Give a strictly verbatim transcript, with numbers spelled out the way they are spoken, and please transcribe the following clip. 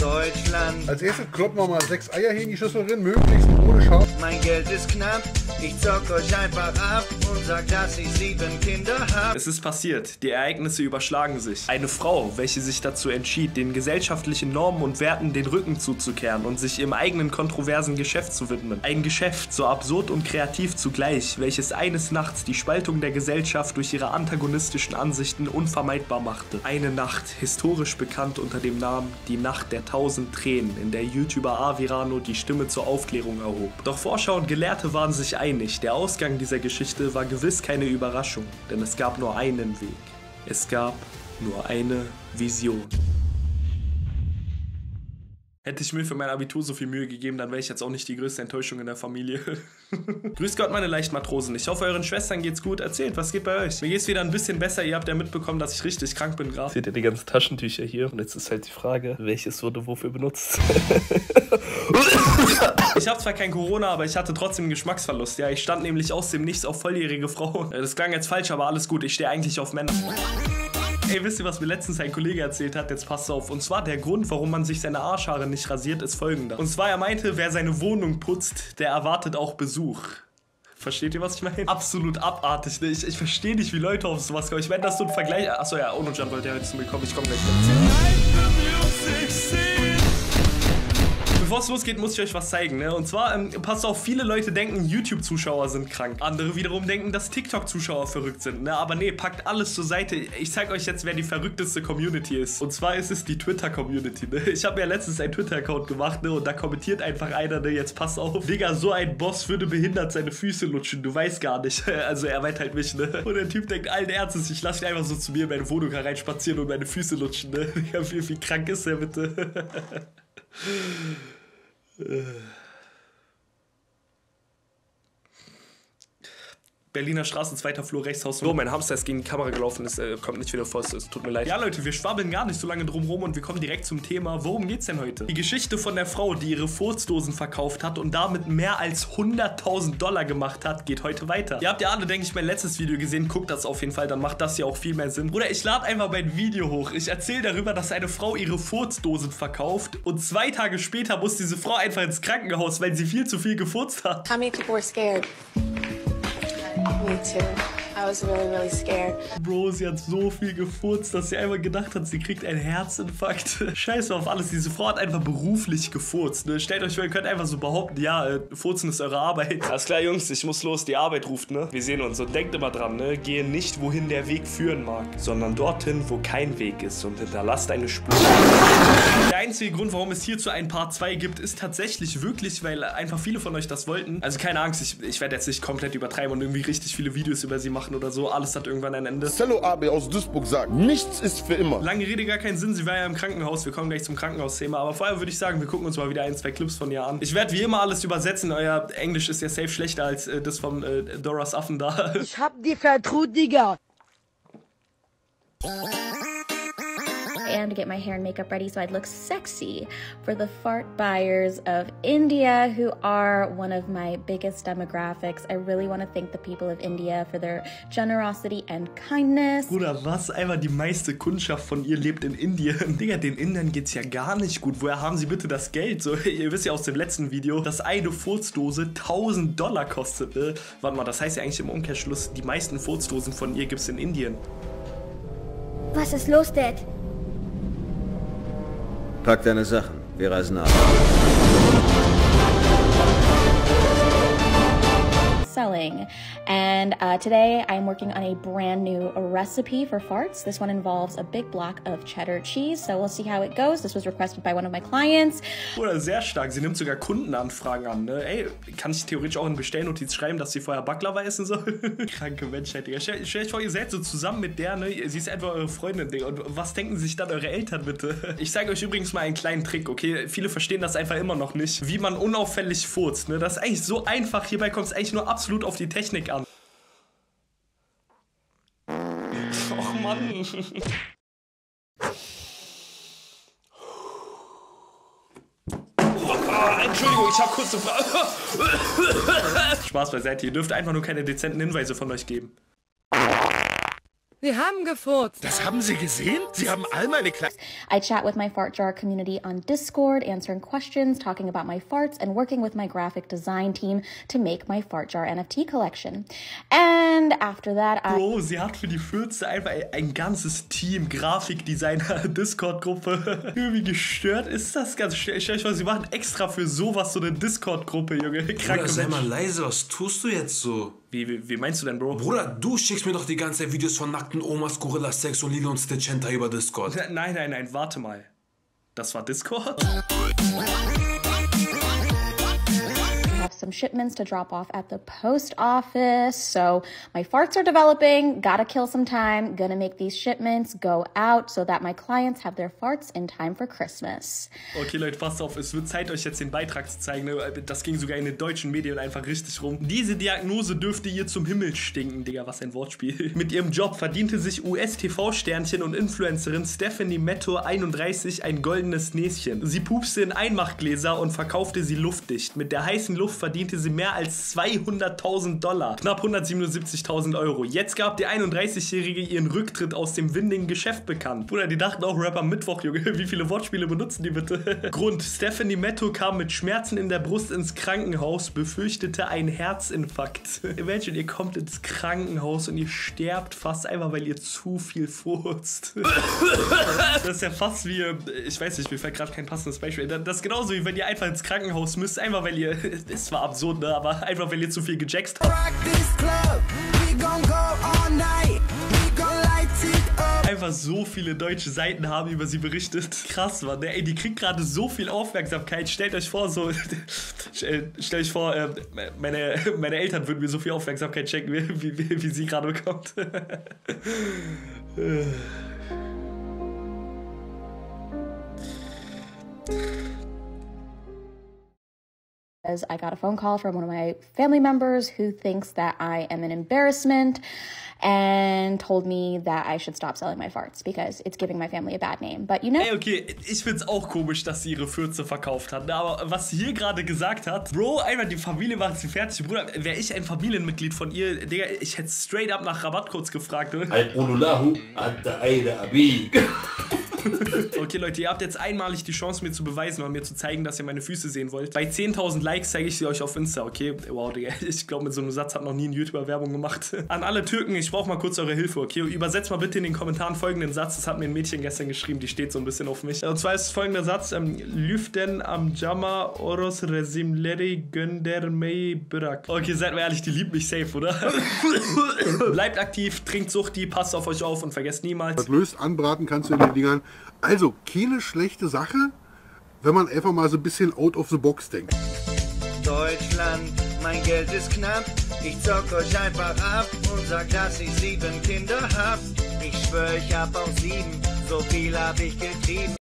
Deutschland. Als erstes kloppen wir mal sechs Eier hier in die Schüssel rein, möglichst ohne Schaf. Mein Geld ist knapp, ich zock euch einfach ab und sag, dass ich sieben Kinder hab. Es ist passiert, die Ereignisse überschlagen sich. Eine Frau, welche sich dazu entschied, den gesellschaftlichen Normen und Werten den Rücken zuzukehren und sich ihrem eigenen kontroversen Geschäft zu widmen. Ein Geschäft, so absurd und kreativ zugleich, welches eines Nachts die Spaltung der Gesellschaft durch ihre antagonistischen Ansichten unvermeidbar machte. Eine Nacht, historisch bekannt unter dem Namen Die Nacht der tausend Tränen, in der YouTuber Avirano die Stimme zur Aufklärung erhob. Doch Forscher und Gelehrte waren sich einig, der Ausgang dieser Geschichte war gewiss keine Überraschung, denn es gab nur einen Weg. Es gab nur eine Vision. Hätte ich mir für mein Abitur so viel Mühe gegeben, dann wäre ich jetzt auch nicht die größte Enttäuschung in der Familie. Grüß Gott, meine Leichtmatrosen. Ich hoffe, euren Schwestern geht's gut. Erzählt, was geht bei euch? Mir geht's wieder ein bisschen besser. Ihr habt ja mitbekommen, dass ich richtig krank bin gerade. Seht ihr die ganzen Taschentücher hier? Und jetzt ist halt die Frage, welches wurde wofür benutzt? Ich habe zwar kein Corona, aber ich hatte trotzdem einen Geschmacksverlust. Ja, ich stand nämlich aus dem Nichts auf volljährige Frau. Das klang jetzt falsch, aber alles gut. Ich stehe eigentlich auf Männer. Ey, wisst ihr, was mir letztens ein Kollege erzählt hat? Jetzt passt auf. Und zwar der Grund, warum man sich seine Arschhaare nicht rasiert, ist folgender. Und zwar, er meinte, wer seine Wohnung putzt, der erwartet auch Besuch. Versteht ihr, was ich meine? Absolut abartig, ne? Ich, ich verstehe nicht, wie Leute auf sowas kommen. Ich meine, das so ein Vergleich... Achso, ja, Onojan wollte ja heute zu mir kommen. Ich komme gleich mit. Bevor es losgeht, muss ich euch was zeigen, ne? Und zwar, ähm, passt auf, viele Leute denken, YouTube-Zuschauer sind krank. Andere wiederum denken, dass TikTok-Zuschauer verrückt sind, ne? Aber nee, packt alles zur Seite. Ich zeig euch jetzt, wer die verrückteste Community ist. Und zwar ist es die Twitter-Community, ne? Ich habe mir letztens einen Twitter-Account gemacht, ne? Und da kommentiert einfach einer, ne? Jetzt pass auf. Digga, so ein Boss würde behindert seine Füße lutschen. Du weißt gar nicht. Also er meint halt mich, ne? Und der Typ denkt allen Ernstes, ich lasse ihn einfach so zu mir in meine Wohnung hereinspazieren und meine Füße lutschen, ne? Digga, wie, wie krank ist der bitte? Berliner Straße, zweiter Flur, rechts Haus. So, mein Hamster ist gegen die Kamera gelaufen, es äh, kommt nicht wieder vor, es tut mir leid. Ja, Leute, wir schwabbeln gar nicht so lange drum rum und wir kommen direkt zum Thema. Worum geht's denn heute? Die Geschichte von der Frau, die ihre Furzdosen verkauft hat und damit mehr als hunderttausend Dollar gemacht hat, geht heute weiter. Ihr habt ja alle, denke ich, mein letztes Video gesehen. Guckt das auf jeden Fall, dann macht das ja auch viel mehr Sinn. Bruder, ich lade einfach mein Video hoch. Ich erzähle darüber, dass eine Frau ihre Furzdosen verkauft und zwei Tage später muss diese Frau einfach ins Krankenhaus, weil sie viel zu viel gefurzt hat. How many people were scared? Me too. I was really, really scared. Bro, sie hat so viel gefurzt, dass sie einfach gedacht hat, sie kriegt einen Herzinfarkt. Scheiße auf alles, diese Frau hat einfach beruflich gefurzt. Ne? Stellt euch vor, ihr könnt einfach so behaupten, ja, äh, Furzen ist eure Arbeit. Alles klar, Jungs, ich muss los, die Arbeit ruft, ne? Wir sehen uns und denkt immer dran, ne? Gehe nicht, wohin der Weg führen mag, sondern dorthin, wo kein Weg ist und hinterlasst eine Spur. Der einzige Grund, warum es hierzu ein Part zwei gibt, ist tatsächlich wirklich, weil einfach viele von euch das wollten. Also keine Angst, ich, ich werde jetzt nicht komplett übertreiben und irgendwie richtig viele Videos über sie machen oder so. Alles hat irgendwann ein Ende. Cello A B aus Duisburg sagt, nichts ist für immer. Lange Rede, gar keinen Sinn. Sie war ja im Krankenhaus. Wir kommen gleich zum Krankenhausthema. Aber vorher würde ich sagen, wir gucken uns mal wieder ein, zwei Clips von ihr an. Ich werde wie immer alles übersetzen. Euer Englisch ist ja safe schlechter als äh, das von äh, Doras Affen da. Ich hab die vertraut, Digga. And to get my hair and makeup ready so I'd look sexy for the fart buyers of India, who are one of my biggest demographics. I really want to thank the people of India for their generosity and kindness. Bruder, was? Einfach die meiste Kundschaft von ihr lebt in Indien. Digga, den Indern geht's ja gar nicht gut. Woher haben sie bitte das Geld? So, ihr wisst ja aus dem letzten Video, dass eine Furzdose tausend Dollar kostet. Ne? Warte mal, das heißt ja eigentlich im Umkehrschluss, die meisten Furzdosen von ihr gibt's in Indien. Was ist los, Dad? Pack deine Sachen, wir reisen ab. Selling. And uh, today I'm working on a brand new recipe for farts. This one involves a big block of cheddar cheese, so we'll see how it goes. This was requested by one of my clients. Oder sehr stark, sie nimmt sogar Kundenanfragen an, ne? Ey, kann ich theoretisch auch in Bestellnotiz schreiben, dass sie vorher Baklava essen soll? Kranke Menschheit, Digga. Stell, stell euch vor, ihr seid so zusammen mit der, ne? Sie ist einfach eure Freundin, Digga. Und was denken sich dann eure Eltern bitte? Ich zeige euch übrigens mal einen kleinen Trick, okay? Viele verstehen das einfach immer noch nicht, wie man unauffällig furzt, ne? Das ist eigentlich so einfach. Hierbei kommt es eigentlich nur absolut auf die Technik an. Och Mann. Oh, Entschuldigung, ich habe kurz eine Frage. Spaß beiseite, ihr dürft einfach nur keine dezenten Hinweise von euch geben. Sie haben gefurzt. Das haben Sie gesehen? Sie haben all meine Kle I chat with my fart jar community on Discord, answering questions, talking about my farts, and working with my graphic design team to make my fart jar N F T collection. And after that, I... Bro, sie hat für die Fürze einfach ein ganzes Team, Grafikdesigner, Discord-Gruppe. Wie gestört ist das ganz? Stell euch vor, sie machen extra für sowas so eine Discord-Gruppe, Junge. Kranke Bruder, sei mal Menschen. leise, was tust du jetzt so? Wie, wie, wie meinst du denn, Bro? Bruder, du schickst mir doch die ganze Zeit Videos von nackten Omas, Gorilla Sex und Lilo und Stitch Hentai über Discord. Nein, nein, nein, warte mal. Das war Discord? have some shipments to drop off at the post office. So my farts are developing, gotta kill some time, gonna make these shipments go out so that my clients have their farts in time for Christmas. Okay, Leute, passt auf, es wird Zeit, euch jetzt den Beitrag zu zeigen. Das ging sogar in den deutschen Medien einfach richtig rum. Diese Diagnose dürfte ihr zum Himmel stinken, Digga, was ein Wortspiel. Mit ihrem Job verdiente sich U S-T V-Sternchen und Influencerin Stephanie Meto einunddreißig ein goldenes Näschen. Sie pupste in Einmachgläser und verkaufte sie luftdicht. Mit der heißen Luft verdiente sie mehr als zweihunderttausend Dollar, knapp hundertsiebenundsiebzigtausend Euro. Jetzt gab die einunddreißigjährige ihren Rücktritt aus dem windigen Geschäft bekannt. Bruder, die dachten auch, Rapper Mittwoch, Junge, wie viele Wortspiele benutzen die bitte? Grund: Stephanie Meto kam mit Schmerzen in der Brust ins Krankenhaus, befürchtete einen Herzinfarkt. Imagine, ihr kommt ins Krankenhaus und ihr sterbt fast einfach, weil ihr zu viel furzt. Das ist ja fast wie, ich weiß nicht, mir fällt gerade kein passendes Beispiel. Das ist genauso wie wenn ihr einfach ins Krankenhaus müsst, einfach weil ihr, es war absurd, ne, aber einfach weil ihr zu viel gejackst habt. Einfach so viele deutsche Seiten haben über sie berichtet. Krass, Mann. Ey, die kriegt gerade so viel Aufmerksamkeit. Stellt euch vor, so. Stellt euch vor, äh, meine, meine Eltern würden mir so viel Aufmerksamkeit schenken, wie, wie, wie sie gerade bekommt. As I got a phone call from one of my family members who thinks that I am an embarrassment and told me that I should stop selling my farts because it's giving my family a bad name. But you know... Ey, okay, ich find's auch komisch, dass sie ihre Fürze verkauft hat. Aber was sie hier gerade gesagt hat, Bro, einfach die Familie macht sie fertig. Bruder, wäre ich ein Familienmitglied von ihr, Digga, ich hätte straight up nach Rabattcodes gefragt, oder? Okay, Leute, ihr habt jetzt einmalig die Chance, mir zu beweisen oder mir zu zeigen, dass ihr meine Füße sehen wollt. Bei zehntausend Likes zeige ich sie euch auf Insta, okay? Wow, Digga, ich glaube, mit so einem Satz hat noch nie ein YouTuber Werbung gemacht. An alle Türken, ich brauche mal kurz eure Hilfe, okay? Übersetzt mal bitte in den Kommentaren folgenden Satz. Das hat mir ein Mädchen gestern geschrieben, die steht so ein bisschen auf mich. Und zwar ist folgender Satz: ähm, Lüften am Jama Oros Resimleri Gönder Mei Bırak. Okay, seid mal ehrlich, die liebt mich safe, oder? Bleibt aktiv, trinkt Suchti, passt auf euch auf und vergesst niemals. Das löst, anbraten kannst du in den Dingern. Also, keine schlechte Sache, wenn man einfach mal so ein bisschen out of the box denkt. Deutschland, mein Geld ist knapp. Ich zock euch einfach ab und sag, dass ich sieben Kinder hab. Ich schwör, ich hab auch sieben, so viel hab ich getrieben.